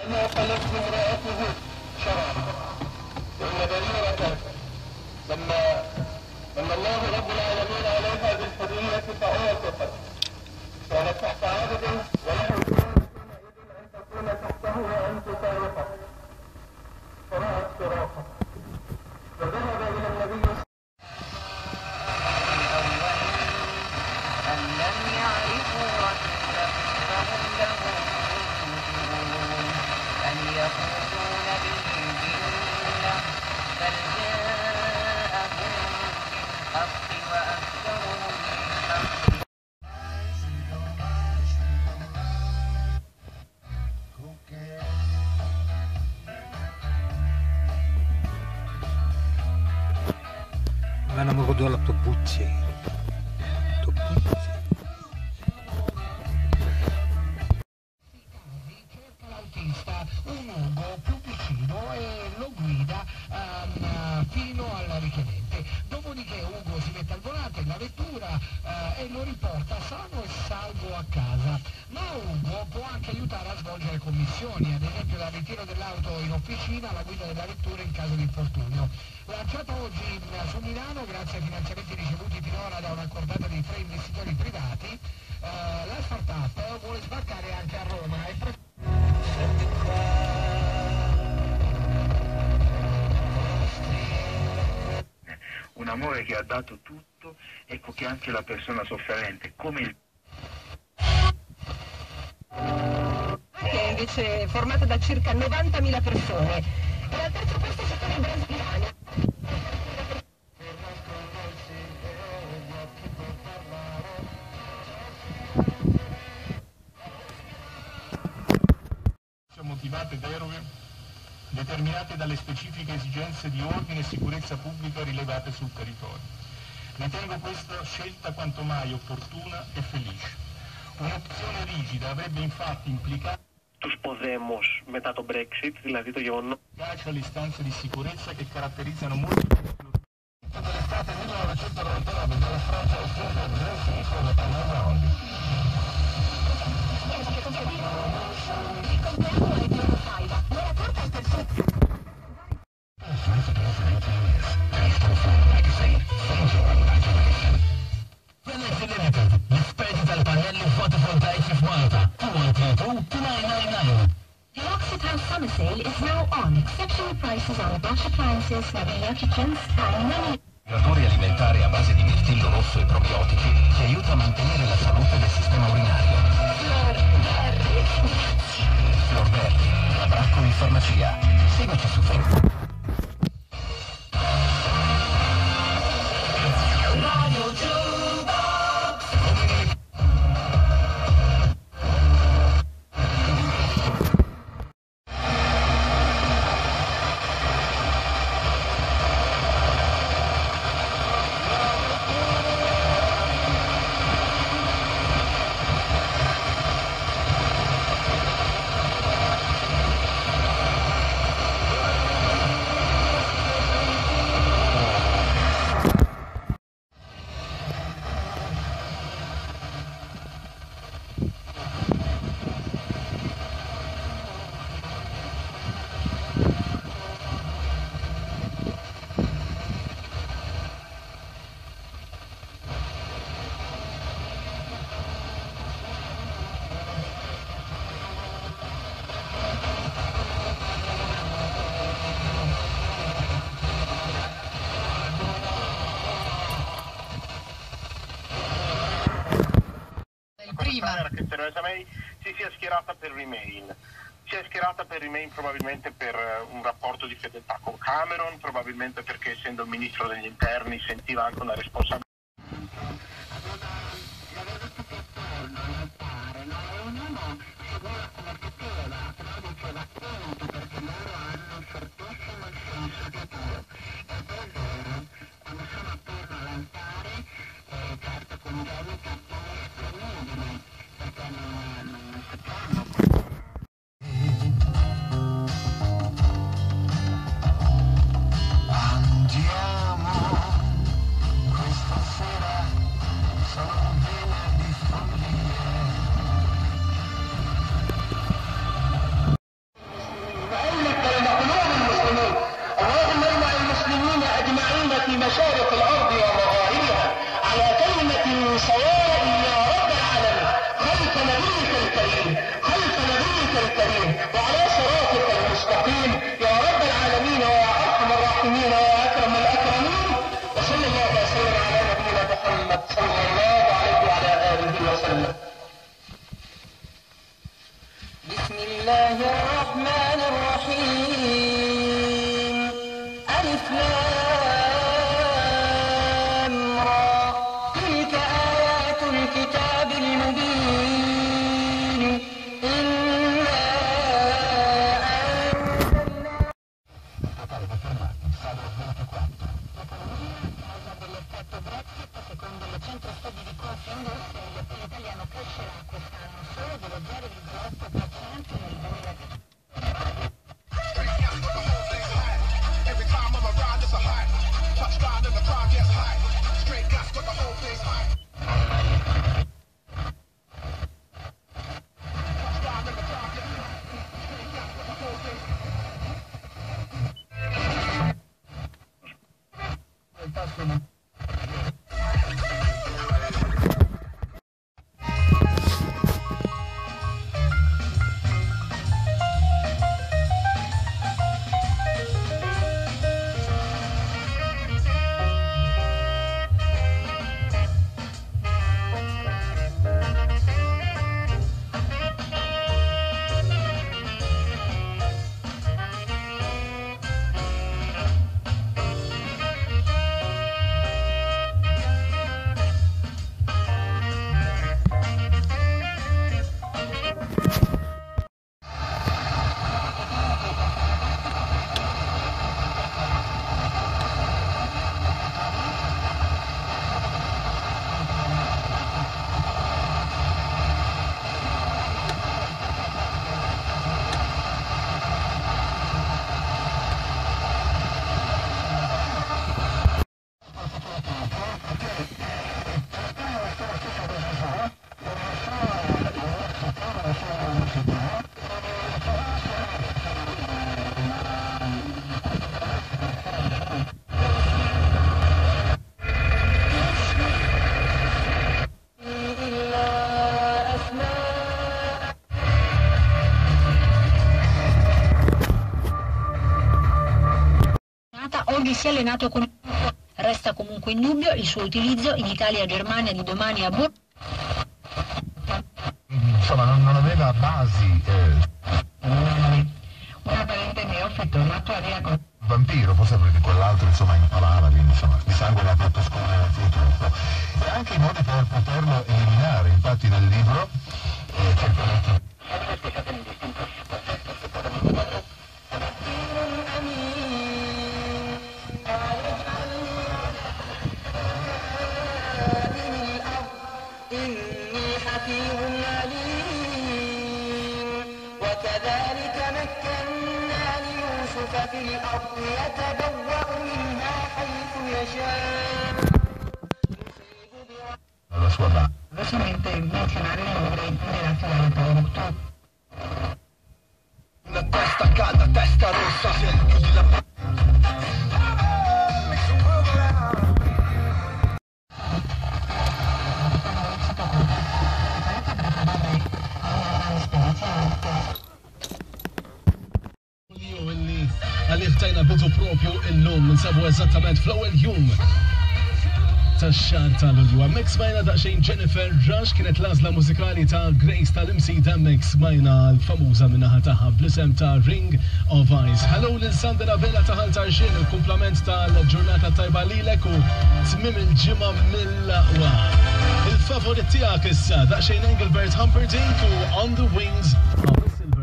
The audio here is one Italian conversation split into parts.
أنه قالت امرأته شرعا وإن بريرة لما الله رب العالمين عليها بالحرية فأوافقت كانت تحت عبد وله حينئذ أن تكون تحته وأن تفارقه فرأت فراقه فذهب إلى النبي أن لم يعرفوا رسولهم فهم له منكرون أن يقولون به جنة بل جاءهم بالحق وأكثرهم للحق Ma non mi ricordo l'autobuzzi. Cerca l'autista un lungo più vicino e lo guida fino alla richiedente. Dopodiché Ugo si mette al volante della vettura e lo riporta sano e salvo a casa. Ma Ugo può anche aiutare a svolgere commissioni, ad esempio dal ritiro dell'auto in officina alla guida della vettura in caso di infortunio. Lanciata oggi su Milano grazie ai finanziamenti ricevuti finora da una cordata di 3 investitori privati, la startup vuole sbarcare anche a Roma e un amore che ha dato tutto, ecco che anche la persona sofferente, come il che è invece formata da circa 90.000 persone. E al terzo posto ci sono i brasiliani. motivate deroghe determinate dalle specifiche esigenze di ordine e sicurezza pubblica rilevate sul territorio. Ritengo questa scelta quanto mai opportuna e felice. Un'opzione rigida avrebbe infatti implicato τους ποδέμους μετά το Brexit, δηλαδή το γεγονός alle istanze di sicurezza che caratterizzano molti dell'estate 1999 della Francia ottiene il Brexit come Panama. Dispensa pannelli fotovoltaici Fuanta 232-2999. The Oxford House summer sale is now on. Exceptional prices on Bosch appliances, Navia kitchens, and many Integratori alimentari a base di mirtillo rosso e probiotici che aiuta a mantenere la salute del sistema urinario. Florberry, la Bracco in farmacia. Seguici su Facebook. era che Theresa May si sia schierata per Remain. Si è schierata per Remain probabilmente per un rapporto di fedeltà con Cameron, probabilmente perché essendo il ministro degli interni sentiva anche una responsabilità. Andiamo questa الله الرحمن الرحيم ألف لام را تلك آيات الكتاب المبين إنا أنزلنا dell'effetto Brexit, secondo il centro studi di Confindustria, il PIL italiano crescerà quest'anno solo dello 0,8% nel 2013. Oggi si è allenato con... Resta comunque in dubbio il suo utilizzo in Italia, Germania, di domani a Bordeaux. Insomma, non aveva basi. Una parente neofito, nato a Riaco. Vampiro, forse perché quell'altro insomma impalava, quindi insomma di sangue l'ha fatto scorrere purtroppo. E anche i modi per poterlo eliminare, infatti nel libro certamente. وكذلك مكنا ليوسف في الأرض يتبوأ منها حيث يشاء. La sua base. Velocemente menzionare le ore nella finalità di Una testa calda, testa rossa, chiudi la Għalli ħtajna bidu propju il-lum nsabu eżattament fl-ewwel jum tax-xahar tal-Lulju. Hemmhekk smajna daqsxejn Jennifer Rush kienet l-għażla mużikali ta' Grace tal-imsida hemmhekk smajna l-famuża min-naħa tagħha bl-isem ta' Ring of Ice. Hello lil Sandra Vela ta' Ħaltarxin, il-kumplament tal-ġurnata tajba lilek u tmiem il-ġimgħa mill-aqwa. Il-favorit tiegħek issa daqsxejn Engelbert Humperdinck u On the Wings of the Silver.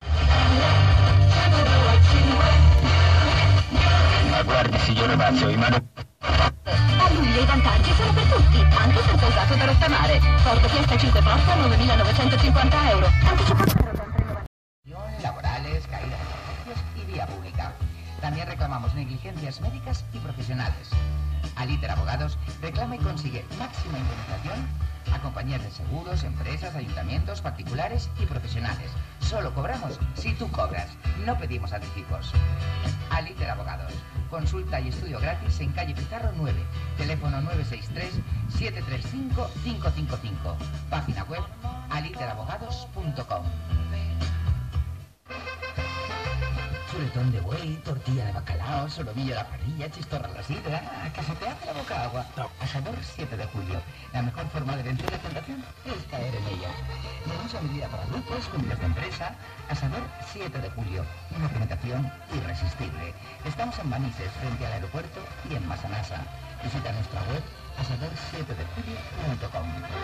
Guardi signore Mazio, i mano... A luglio i vantaggi sono per tutti, anche senza usato da rottamare. Ford Fiesta 5 porte a 9.950 euro. Anticipato laborales, caídas de precios y vía pública. También reclamamos negligencias médicas y profesionales. Aliter Abogados reclama y consigue máxima indemnización a compañías de seguros, empresas, ayuntamientos, particulares y profesionales. Solo cobramos si tú cobras. No pedimos anticipos. Aliter Abogados. Consulta y estudio gratis en calle Pizarro 9. Teléfono 963-735-555. Página web aliterabogados.com. chuletón de buey, tortilla de bacalao, solomillo a la parrilla, chistorra a la sidra, que se te hace la boca agua. Asador 7 de julio. La mejor forma de vencer la tentación es caer en ella. Menús a medida para grupos, comidas de empresa. Asador 7 de julio. Una presentación irresistible. Estamos en Manises, frente al aeropuerto, y en Masanasa. Visita nuestra web asador7dejulio.com.